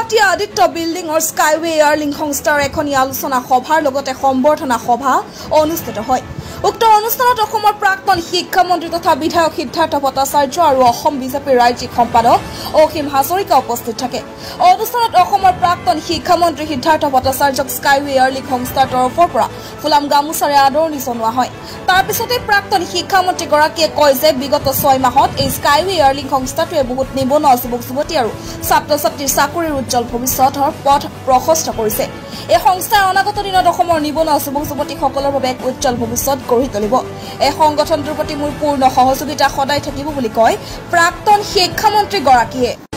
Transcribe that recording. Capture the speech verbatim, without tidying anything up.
Guwahati Aditya building और Skyway Airlink সংস্থাৰ এখনি আলোচনা সভাৰ লগতে সম্বৰ্ধনা সভা অনুষ্ঠিত হয়। উক্ত অনুষ্ঠানত অসমৰ প্ৰাক্তন শিক্ষামন্ত্ৰী তথা বিধায়ক সিদ্ধাৰ্থ ভট্টাচাৰ্য আৰু অসম বিজেপিৰ ৰাজ্যিক সম্পাদক অসীম হাজৰিকা উপস্থিত থাকে। অনুষ্ঠানত অসমৰ প্ৰাক্তন শিক্ষামন্ত্ৰী সিদ্ধাৰ্থ ভট্টাচাৰ্যক স্কাইৱে এয়াৰলিংক সংস্থাৰ তৰফৰ পৰা ফুলাম গামোচাৰে আদৰণি জনোৱা হয়। তাৰ পিছতে প্ৰাক্তন শিক্ষামন্ত্ৰী গৰাকীয়ে কয় যে বিগত ছয় মাহত এই স্কাইৱে এয়াৰলিংক সংস্থাটোৱে বহুত নিবনুৱা যুৱক যুৱতী আৰু ছাত্ৰ ছাত্ৰীৰ চাকৰিৰ উজ্জ্বল ভৱিষ্যতৰ পথ প্ৰশস্ত কৰিছে। এই সংস্থাৰ অনাগত দিনত অসমৰ নিবনুৱা যুৱক যুৱতীসকলৰ বাবে এক উজ্জ্বল ভৱিষ্যত গঢ়ি তুলিব। এই সংগঠনটোৰ প্ৰতি মোৰ পূৰ্ণ সহযোগিতা সদায় থাকিব বুলি কয় প্ৰাক্তন শিক্ষামন্ত্ৰী গৰাকীয়ে।